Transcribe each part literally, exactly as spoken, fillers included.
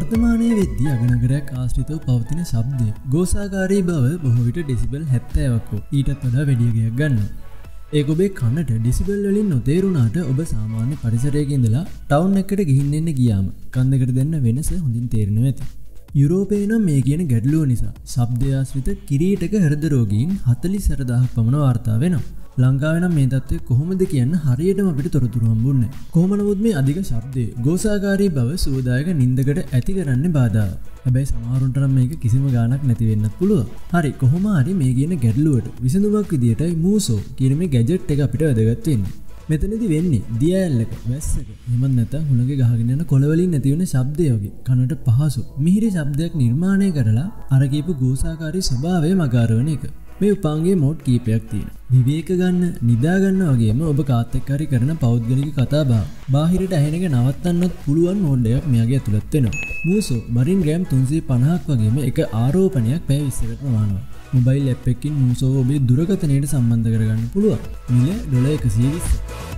වර්තමානයේ වෙද්දී අගනගරයක් ආශ්‍රිතව පවතින ශබ්දය ගෝසාකාරී බව බොහෝ විට ඩෙසිබල් හැත්තෑවක් හෝ ඊටත් වඩා වැඩි ගයක් ගන්නවා. ඒක ඔබේ කනට ඩෙසිබල් වලින් නොතේරුණාට ඔබ සාමාන්‍ය පරිසරයක ඉඳලා ටවුන් එකකට ගිහින් එන්න ගියාම කන් දෙකට දෙන්න වෙනස හොඳින් තේරෙනවා ඇති. යුරෝපයේ නම් මේ කියන ගැටලුව නිසා ශබ්දය ආශ්‍රිත කිරීටක හෘද රෝගීන් හතළිස් හදාරක් පමණ වාර්තා වෙනවා. ලංකාවේ නම් මේ තත්ත්වය කොහොමද කියන්න හරියටම අපිට තොරතුරු හම්බුන්නේ නැහැ. කොහොම නමුත් මේ අධික ශබ්දය ගෝසාකාරී බව සුවදායක නිින්දකට ඇති කරන්නේ බාධාවක්. හැබැයි සමහරුන්ට නම් මේක කිසිම ගාණක් නැති වෙන්නත් පුළුවන්. හරි කොහොම හරි මේ කියන ගැටලුවට විසඳුමක් විදියටයි MUZO කියන මේ ගැජට් එක අපිට වැදගත් වෙන්නේ. මෙතනදි වෙන්නේ දිය ඇල්ලක වැස්සක එහෙම නැත්නම් හුලඟේ ගහගෙන යන කොළ වලින් නැති වෙන ශබ්දය වගේ කනට පහසු මිහිරි ශබ්දයක් නිර්මාණය කරලා අර කියපු ගෝසාකාරී ස්වභාවය මගහරවන එක. මේ උපාංගයේ මෝඩ් කීපයක් තියෙනවා. විවේක ගන්න, නිදා ගන්න වගේම ඔබ කාත් එක්ක හරි කරන පෞද්ගලික කතා බහ. බාහිරට ඇහෙන එක නවත්තන්නත් පුළුවන් මෝඩ් එකක් මෙයාගේ ඇතුළත් වෙනවා. MUZO බරින් ග්‍රෑම් තුන්සිය පනහක් වගේම එක ආරෝපණයක් පැය විස්සකට වහනවා. මොබයිල් ඇප් එකකින් MUZO ඔබේ දුරකථනයට සම්බන්ධ කරගන්න පුළුවන්. මිල ඩොලර් එකසිය විස්ස.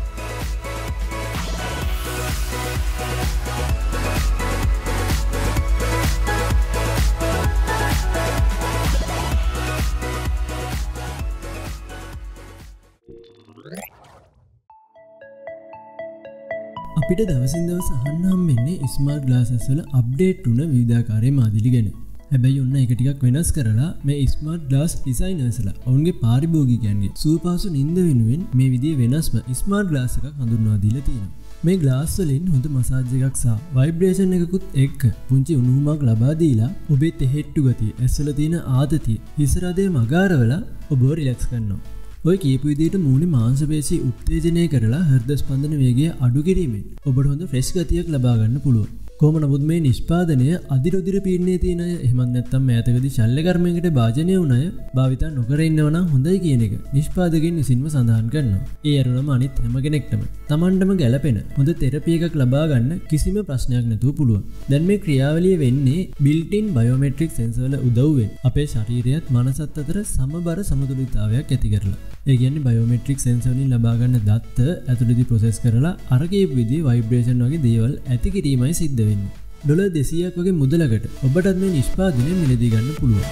අපිට දවසින් දවස අහන්න හම්බෙන්නේ ස්මාර්ට් ග්ලාසස් වල අප්ඩේට් වුණ විවිධාකාරයේ මාදිලි ගැන. හැබැයි ඔන්න ඒක ටිකක් වෙනස් කරලා මේ ස්මාර්ට් ග්ලාස් ඩිසයිනර්ස්ලා ඔවුන්ගේ පාරිභෝගිකයන්ගේ සුවපහසු නිින්ද වෙනුවෙන් මේ විදිහේ වෙනස්ම ස්මාර්ට් ග්ලාස් එකක් හඳුන්වා දීලා තියෙනවා. මේ ග්ලාස් වලින් හොඳ මසාජ් එකක් සහ ভাইබ්‍රේෂන් එකකුත් එක්ක පුංචි උණුහුමක් ලබා දීලා ඔබේ තෙහෙට්ටු ගතිය, ඇස්වල තියෙන ආතතිය, හිස රදේ මගාරවලා ඔබව රිලැක්ස් කරනවා. ඔය කියපු විදිහට මූණේ මාංශ පේශි උත්තේජනය කරලා හෘද ස්පන්දන වේගය අඩු කිරීමෙන් ඔබට හොඳ ෆ්‍රෙෂ් ගතියක් ලබා ගන්න පුළුවන්. කොහොම නමුත් මේ නිෂ්පාදනය අධිරුධිර පීඩනයේ තියෙන අය එහෙමත් නැත්නම් මෑතකදී ශල්‍ය කර්මයකට භාජනය වුණ අය භාවිත නොකර ඉන්නව නම් හොඳයි කියන එක නිෂ්පාදකයන් විසින්ම සඳහන් කරනවා. ඒ අරුණම අනිත් හැම කෙනෙක්ටම Tamanටම ගැළපෙන හොඳ තෙරපි එකක් ලබා ගන්න කිසිම ප්‍රශ්නයක් නැතුව පුළුවන්. දැන් මේ ක්‍රියාවලිය වෙන්නේ built-in biometric sensor වල උදව්වෙන් අපේ ශරීරයත් මනසත් අතර සමබර සමතුලිතතාවයක් ඇති කරලා. ඒ කියන්නේ බයෝමෙට්‍රික් සෙන්සර් වලින් ලබා ගන්න දත්ත ඇතුළතදී ප්‍රොසෙස් කරලා අර කියපු විදිහේ ভাইබ්‍රේෂන් වගේ දේවල් ඇති කිරීමයි සිද්ධ වෙන්නේ. ඩොලර් දෙසීයක් වගේ මුදලකට ඔබටත් මේ නිෂ්පාදනය මිලදී ගන්න පුළුවන්.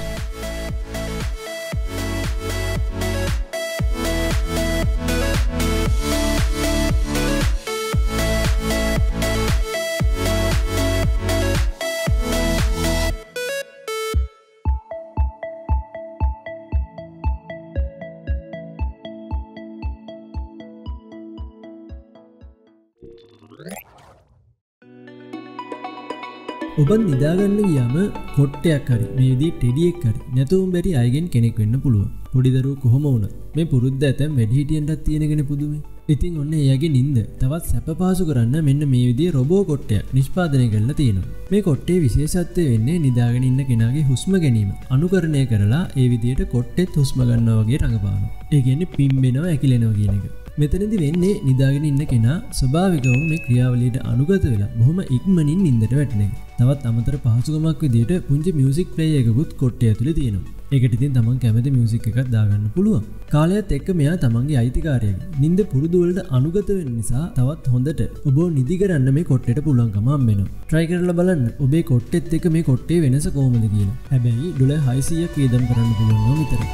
ඔබ නිදාගන්න ගියාම කොට්ටයක් හරි මේ විදිහේ ටෙඩියක් හරි නැතුවම බැරි අයගෙන් කෙනෙක් වෙන්න පුළුවන්. පොඩි දරුවෝ කොහොම වුණත් මේ පුරුද්ද ඇතැම් වැඩිහිටියන්ටත් තියෙනගෙන පුදුමේ. ඉතින් ඔන්න එයාගේ නිින්ද තවත් සැපපහසු කරන්න මෙන්න මේ විදිහේ රොබෝ කොට්ටයක් නිෂ්පාදනය කරලා තියෙනවා. මේ කොට්ටේ විශේෂත්වය වෙන්නේ නිදාගෙන ඉන්න කෙනාගේ හුස්ම ගැනීම අනුකරණය කරලා ඒ විදිහට කොට්ටෙත් හුස්ම ගන්නවා වගේ රඟපානවා. ඒ කියන්නේ පිම්බෙනවා ඇකිලෙනවා කියන එක. මෙතනදි වෙන්නේ නිදාගෙන ඉන්න කෙනා ස්වභාවිකවම මේ ක්‍රියාවලියට අනුගත වෙලා බොහොම ඉක්මනින් නිින්දට වැටෙන එක. තවත් අමතර පහසුකමක් විදිහට පුංචි මියුසික් ප්ලේයර් එකකුත් කොට්ටේ ඇතුලේ තියෙනවා. ඒකට ඉතින් තමන් කැමති මියුසික් එකක් දාගන්න පුළුවන්. කාලයත් එක්ක මෙයා තමන්ගේ අයිතිකාරයෙක්. නිින්ද පුරුදු වලට අනුගත වෙන නිසා තවත් හොඳට ඔබව නිදි කරන්න මේ කොට්ටේට පුළුවන්කම හම්බෙනවා. try කරලා බලන්න ඔබේ කොට්ටෙත් එක්ක මේ කොට්ටේ වෙනස කොහොමද කියලා. හැබැයි ඩොලර් හයසීයක් වියදම් කරන්න පුළුවන් නෝ විතරයි.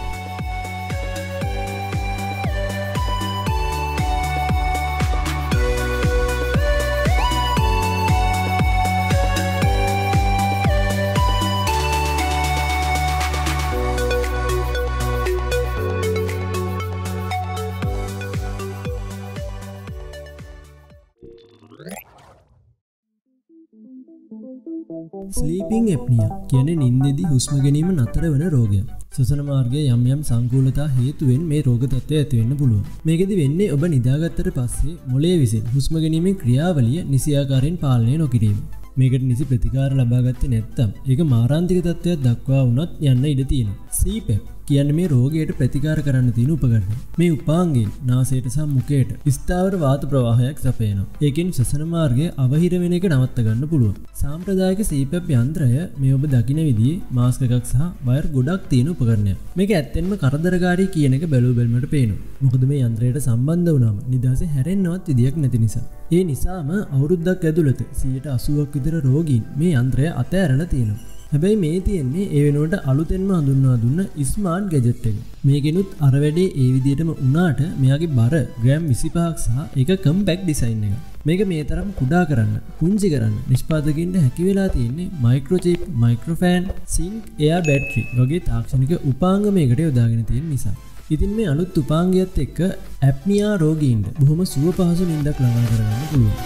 ස්ලීපිං ඇප්නියා කියන්නේ නිින්දේදී හුස්ම ගැනීම නතර වෙන රෝගයක්. ශ්වසන මාර්ගයේ යම් යම් සංකූලතා හේතුවෙන් මේ රෝග තත්ත්වය ඇති වෙන්න පුළුවන්. මේකෙදි වෙන්නේ ඔබ නිදාගත්තට පස්සේ මොළයේ විසින් හුස්ම ගැනීමේ ක්‍රියාවලිය නිසියාකාරයෙන් පාලනය නොකිරීම. මේකට නිසි ප්‍රතිකාර ලබා ගත්තේ නැත්නම් ඒක මාරාන්තික තත්ත්වයක් දක්වා වුණත් යන්න ඉඩ තියෙනවා. සීපැප් කියන්නේ මේ රෝගයට ප්‍රතිකාර කරන්න තියෙන උපකරණ. මේ උපාංගයෙන් නාසයට සහ මුඛයට ස්ථාවර වාත ප්‍රවාහයක් සපයනවා. ඒකෙන් ශ්වසන මාර්ගය අවහිර වෙන එක නවත්ත ගන්න පුළුවන්. සාම්ප්‍රදායික සී පැප් යන්ත්‍රය මේ ඔබ දකින විදිහේ මාස්ක් එකක් සහ වයර් ගොඩක් තියෙන උපකරණයක්. මේක ඇත්තෙන්ම කරදරකාරී කියන එක බැලුව බැලමට පේනවා. මොකද මේ යන්ත්‍රයට සම්බන්ධ වුණාම නිදහසේ හැරෙන්නවත් විදියක් නැති නිසා. ඒ නිසාම අවුරුද්දක් ඇතුළත සියයට අසූවක් විතර රෝගීන් මේ යන්ත්‍රය අතෑරලා තියෙනවා. හැබැයි මේ තියෙන්නේ ඒ වෙනුවට අලුතෙන්ම හඳුන්වා දුන්න ස්මාර්ට් ගැජට් එක. මේකෙනුත් අර වැඩේ ඒ විදිහටම වුණාට මෙයාගේ බර ග්‍රෑම් විසිපහක් සහ ඒක කම්පැක්ට් ඩිසයින් එක. මේක මේ තරම් කුඩා කරන්න, පුංචි කරන්න නිෂ්පාදකින්ට හැකි වෙලා තියෙන්නේ microchip, micro fan, sink, air battery වගේ තාක්ෂණික උපාංග මේකට යොදාගෙන තියෙන නිසා. ඉතින් මේ අලුත් උපාංගයත් එක්ක ඇප්නියා රෝගීන්ට බොහොම සුව පහසු නිින්දක් ළඟා කරගන්න පුළුවන්.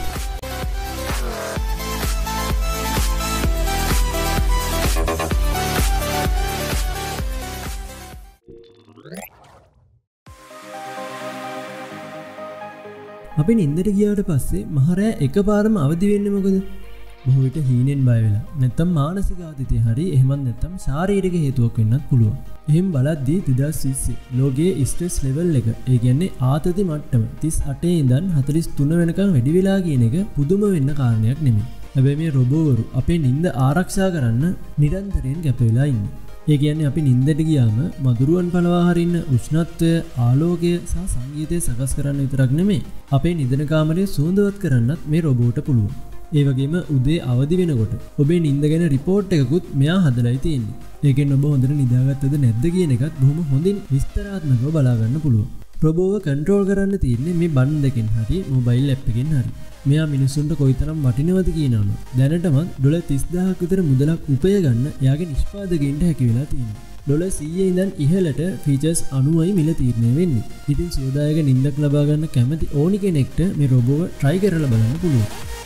අපි නින්දට ගියාට පස්සේ මහරෑ එකපාරම අවදි වෙන්නේ මොකද? බොහෝ විට හීනෙන් බය වෙලා. නැත්තම් මානසික ආතතිය හරි එහෙමත් නැත්තම් ශාරීරික හේතුවක් වෙන්නත් පුළුවන්. එහෙම බලද්දී දෙදාස් විස්සේ ලෝකයේ ස්ට්‍රෙස් ලෙවල් එක, ඒ කියන්නේ ආතති මට්ටම තිස් අටේ ඉඳන් හතළිස් තුන වෙනකන් වැඩි වෙලා කියන එක පුදුම වෙන්න කාරණයක් නෙමෙයි. හැබැයි මේ රොබෝවරු අපේ නිින්ද ආරක්ෂා කරන්න නිරන්තරයෙන් කැප වෙලා ඉන්නේ. ඒ කියන්නේ අපි නින්දට ගියාම මදුරුවන් පළවා හරින්න උෂ්ණත්වය, ආලෝකය සහ සංගීතය සකස් කරන්න විතරක් නෙමෙයි, අපේ නිදන කාමරය සුවඳවත් කරන්නත් මේ රොබෝට පුළුවන්. ඒ වගේම උදේ අවදි වෙනකොට ඔබේ නිින්ද ගැන රිපෝට් එකකුත් මෙයා හදලායි තියෙන්නේ. ඒකෙන් ඔබ හොඳට නිදාගත්තද නැද්ද කියන එකත් බොහොම හොඳින් විස්තරාත්මකව බලා ගන්න පුළුවන්. රොබෝව කන්ට්‍රෝල් කරන්න තියෙන්නේ මේ බටන් දෙකෙන් හරි මොබයිල් ඇප් එකෙන් හරි. මෙයා මිනිස්සුන්ට කොයිතරම් වටිනවද කියනවනම් දැනටමත් ඩොලර් තිස් දහසක් විතර මුදලක් උපය ගන්න එයාගේ නිෂ්පාදකයින්ට හැකි වෙලා තියෙනවා. ඩොලර් සීය ඉඳන් ඉහළට ෆීචර්ස් අනූවයි මිල තීරණය වෙන්නේ. ඉතින් සුවදායක නිින්දක් ලබා ගන්න කැමති ඕනි කෙනෙක්ට මේ රොබෝව try කරලා බලන්න පුළුවන්.